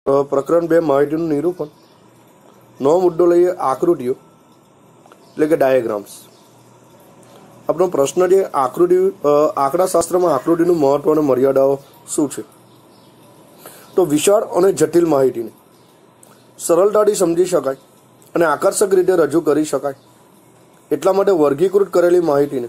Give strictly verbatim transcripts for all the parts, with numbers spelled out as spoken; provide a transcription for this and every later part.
પ્રકરણ બે માહિતીનું નિરૂપણ. નવો મુદ્દો લઈએ આકૃતિઓ એટલે કે ડાયાગ્રામ્સ. આપણો પ્રશ્ન છે આકૃતિ આંકડાશાસ્ત્રમાં આકૃતિનું મહત્વ અને મર્યાદાઓ શું છે? તો વિશાળ અને જટિલ માહિતીને સરળતાથી સમજી શકાય અને આકર્ષક રીતે રજૂ કરી શકાય એટલા માટે વર્ગીકૃત કરેલી માહિતીને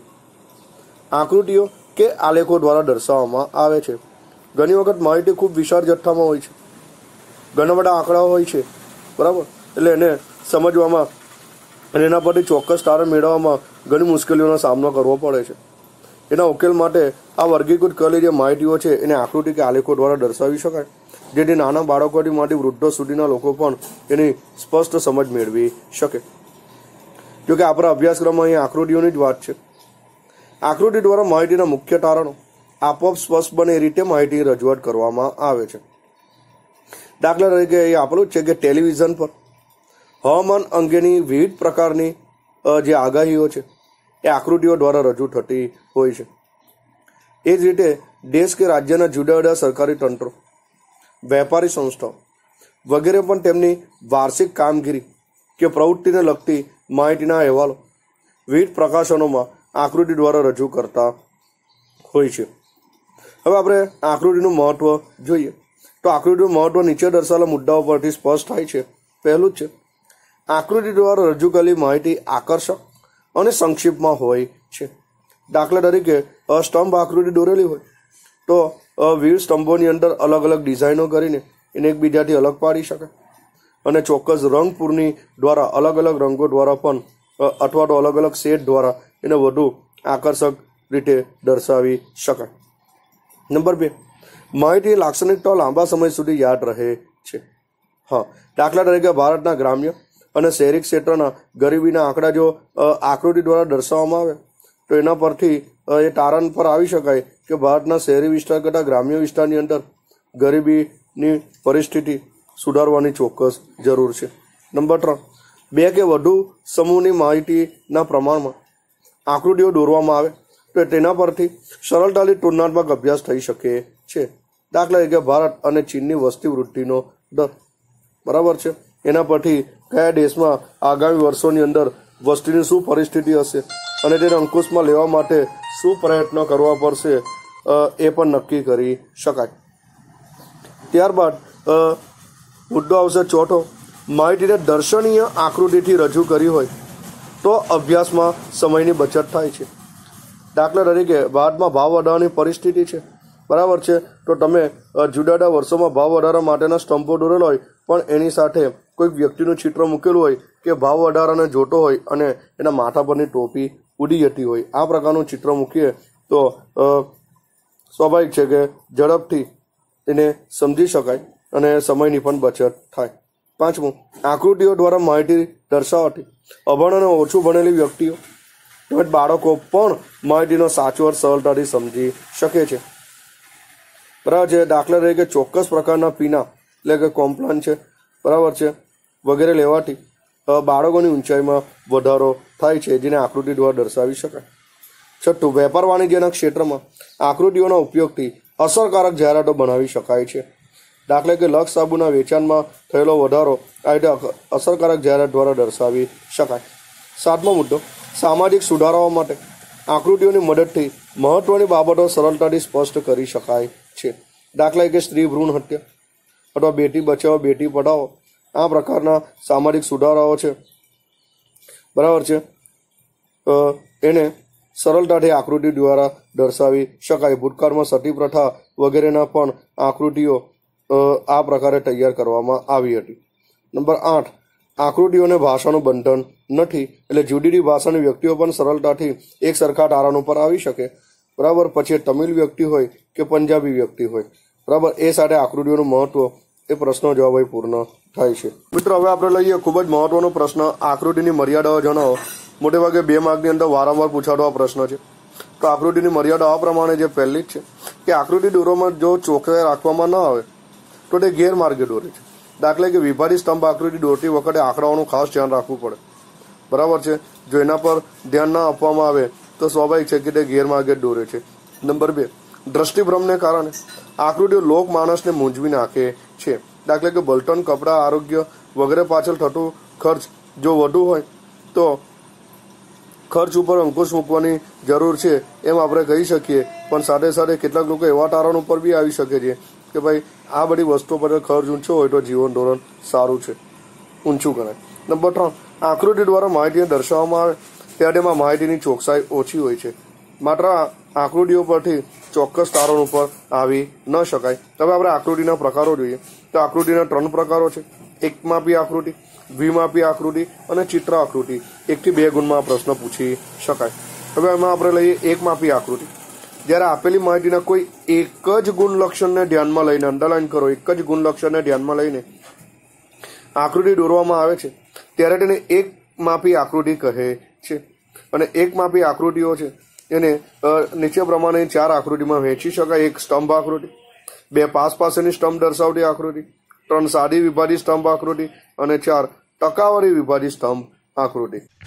આકૃતિઓ કે આલેખો દ્વારા દર્શાવવામાં આવે છે. ઘણી વખત માહિતી ખૂબ વિશાળ જથ્થામાં હોય છે, ઘણા બધા આંકડાઓ હોય છે, બરાબર, એટલે એને સમજવામાં અને એના પરથી ચોક્કસ તારણ મેળવવામાં ઘણી મુશ્કેલીઓનો સામનો કરવો પડે છે. એના ઉકેલ માટે આ વર્ગીકૃત કરેલી જે માહિતીઓ છે એને આકૃતિ કે આલેખો દ્વારા દર્શાવી શકાય, જેથી નાના બાળકોથી માંડી વૃદ્ધો સુધીના લોકો પણ એની સ્પષ્ટ સમજ મેળવી શકે. જોકે આપણા અભ્યાસક્રમમાં અહીં આકૃતિઓની જ વાત છે. આકૃતિ દ્વારા માહિતીના મુખ્ય તારણો આપોઆપ સ્પષ્ટ બને એ રીતે માહિતી રજૂઆત કરવામાં આવે છે. દાખલા તરીકે અહીં આપેલું છે કે ટેલિવિઝન પર હવામાન અંગેની વિવિધ પ્રકારની જે આગાહીઓ છે એ આકૃતિઓ દ્વારા રજૂ થતી હોય છે. એ જ રીતે દેશ કે રાજ્યના જુદા જુદા સરકારી તંત્રો, વેપારી સંસ્થાઓ વગેરે પણ તેમની વાર્ષિક કામગીરી કે પ્રવૃત્તિને લગતી માહિતીના અહેવાલો વિવિધ પ્રકાશનોમાં આકૃતિ દ્વારા રજૂ કરતા હોય છે. હવે આપણે આકૃતિનું મહત્વ જોઈએ તો આકૃતિનું મહત્વ નીચે દર્શાવેલા મુદ્દાઓ પરથી સ્પષ્ટ થાય છે. પહેલું જ છે, આકૃતિ દ્વારા રજૂ કરેલી માહિતી આકર્ષક અને સંક્ષિપ્તમાં હોય છે. દાખલા તરીકે સ્તંભ આકૃતિ દોરેલી હોય તો વિવિધ સ્તંભોની અંદર અલગ અલગ ડિઝાઇનો કરીને એને એકબીજાથી અલગ પાડી શકાય અને ચોક્કસ રંગ પૂરની દ્વારા અલગ અલગ રંગો દ્વારા પણ અથવા તો અલગ અલગ શેડ દ્વારા એને વધુ આકર્ષક રીતે દર્શાવી શકાય. નંબર બે, માહિતી લાક્ષણિકતાઓ લાંબા સમય સુધી યાદ રહે છે. હા, દાખલા તરીકે ભારતના ગ્રામ્ય અને શહેરી ક્ષેત્રના ગરીબીના આંકડા જો આકૃતિ દ્વારા દર્શાવવામાં આવે તો એના પરથી એ તારણ પર આવી શકાય કે ભારતના શહેરી વિસ્તાર કરતાં ગ્રામ્ય વિસ્તારની અંદર ગરીબીની પરિસ્થિતિ સુધારવાની ચોક્કસ જરૂર છે. નંબર ત્રણ, બે કે વધુ સમૂહની માહિતીના પ્રમાણમાં આકૃતિઓ દોરવામાં આવે તો તેના પરથી સરળતાથી તુલનાત્મક અભ્યાસ થઈ શકે છે. દાખલા તરીકે ભારત અને ચીનની વસ્તી વૃદ્ધિનો દર, બરાબર છે, એના પરથી કયા દેશમાં આગામી વર્ષોની અંદર વસ્તીની શું પરિસ્થિતિ હશે અને તેને અંકુશમાં લેવા માટે શું પ્રયત્નો કરવા પડશે એ પણ નક્કી કરી શકાય. ત્યારબાદ મુદ્દો આવશે ચોથો, માહિતીને દર્શનીય આકૃતિથી રજૂ કરી હોય તો અભ્યાસમાં સમયની બચત થાય છે. દાખલા તરીકે ભારતમાં ભાવ વધારાની પરિસ્થિતિ છે, બરાબર છે, તો તમે જુદા જુદા વર્ષોમાં ભાવ વધારા માટેના સ્તંભો દોરેલો હોય પણ એની સાથે કોઈક વ્યક્તિનું ચિત્ર મૂકેલું હોય કે ભાવ વધારાને જોતો હોય અને એના માથા પરની ટોપી ઉડી જતી હોય, આ પ્રકારનું ચિત્ર મૂકીએ તો સ્વાભાવિક છે કે ઝડપથી એને સમજી શકાય અને સમયની પણ બચત થાય. પાંચમું, આકૃતિઓ દ્વારા માહિતી દર્શાવવાથી અભણ અને ઓછું ભણેલી વ્યક્તિઓ તેમજ બાળકો પણ માહિતીનો સાચો અર્થ સરળતાથી સમજી શકે છે, બરાબર છે. દાખલા તરીકે ચોક્કસ પ્રકારના પીણા એટલે કે કોમ્પ્લાન છે, બરાબર છે, વગેરે લેવાથી બાળકોની ઊંચાઈમાં વધારો થાય છે, જેને આકૃતિ દ્વારા દર્શાવી શકાય. છઠ્ઠું, વેપાર વાણિજ્યના ક્ષેત્રમાં આકૃતિઓના ઉપયોગથી અસરકારક જાહેરાતો બનાવી શકાય છે. દાખલા કે લક્ષ સાબુના વેચાણમાં થયેલો વધારો આ રીતે અસરકારક જાહેરાત દ્વારા દર્શાવી શકાય. સાતમો મુદ્દો, સામાજિક સુધારાઓ માટે આકૃતિઓની મદદથી મહત્વની બાબતો સરળતાથી સ્પષ્ટ કરી શકાય છે. દાખલા કે સ્ત્રી ભ્રૂણ હત્યા અથવા બેટી બચાવો બેટી પઢાઓ, આ પ્રકારના સામાજિક સુધારાઓ છે, બરાબર છે, એને સરળતાથી આકૃતિ દ્વારા દર્શાવી શકાય. ભૂતકાળમાં સતી પ્રથા વગેરેના પણ આકૃતિઓ આ પ્રકારે તૈયાર કરવામાં આવી હતી. નંબર આઠ, આકૃતિઓને ભાષાનું બંધન નથી, એટલે જુદી જુદી ભાષાની વ્યક્તિઓ પણ સરળતાથી એક સરખા તારણ ઉપર આવી શકે, બરાબર. પછી તમિલ વ્યક્તિ હોય કે પંજાબી વ્યક્તિ હોય, બરાબર, એ સાથે આકૃતિઓનું મહત્વ એ પ્રશ્નો જવાબ અહીં પૂર્ણ થાય છે. મિત્રો, હવે આપણે લઈએ ખૂબ જ મહત્વનો પ્રશ્ન, આકૃતિની મર્યાદાઓ જણાવો. મોટે ભાગે બે માર્કની અંદર વારંવાર પૂછાતો આ પ્રશ્ન છે. તો આકૃતિની મર્યાદા આ પ્રમાણે જે પહેલી જ છે કે આકૃતિ દોરવામાં જો ચોકસાઈ રાખવામાં ન આવે તો તે ગેરમાર્ગે દોરે છે. દાખલા કે વિભાજિત સ્તંભ આકૃતિ દોરતી વખતે આંકડાઓનું ખાસ ધ્યાન રાખવું પડે, બરાબર છે. જો એના પર ધ્યાન ના આપવામાં આવે તો સ્વાભાવિક છે કે તે ગેરમાર્ગે દોરે છે. નંબર બે, દ્રષ્ટિભ્રમને કારણે આકૃતિઓ લોક માણસને મૂંઝવી નાખે છે. દાખલા કે બલટન, કપડાં, આરોગ્ય વગેરે પાછળ થતો ખર્ચ જો વધુ હોય તો ખર્ચ ઉપર અંકુશ મૂકવાની જરૂર છે એમ આપણે કહી શકીએ. પણ સાથે સાથે કેટલાક લોકો એવા તારણ ઉપર બી આવી શકે છે કે ભાઈ આ બધી વસ્તુઓ પર ખર્ચ ઊંચો હોય તો જીવન ધોરણ સારું છે, ઊંચું ગણાય. નંબર ત્રણ, આકૃતિ દ્વારા માહિતીને દર્શાવવામાં આવે ત્યારે તેમાં માહિતીની ચોકસાઈ ઓછી હોય છે. માત્ર આકૃતિઓ પરથી ચોક્કસ તારણ ઉપર આવી ન શકાય. હવે આપણે આકૃતિના પ્રકારો જોઈએ તો આકૃતિના ત્રણ પ્રકારો છે: એકમાપી આકૃતિ, દ્વિમાપી આકૃતિ અને ચિત્ર આકૃતિ. એકથી બે ગુણમાં પ્રશ્ન પૂછી શકાય. હવે એમાં આપણે લઈએ એકમાપી આકૃતિ. જ્યારે આપેલી માહિતીના કોઈ એક જ ગુણ લક્ષણને ધ્યાનમાં લઈને, અંડરલાઈન કરો, એક જ ગુણ લક્ષણને ધ્યાનમાં લઈને આકૃતિ દોરવામાં આવે છે ત્યારે તેને એક માપી આકૃતિ કહે છે. અને એક માપી આકૃતિઓ છે એને નીચે પ્રમાણે ચાર આકૃતિમાં વહેંચી શકાય: એક સ્તંભ આકૃતિ, બે પાસ પાસેની સ્તંભ દર્શાવતી આકૃતિ, ત્રણ સાદી વિભાજિત સ્તંભ આકૃતિ અને ચાર ટકાવારી વિભાજિત સ્તંભ આકૃતિ.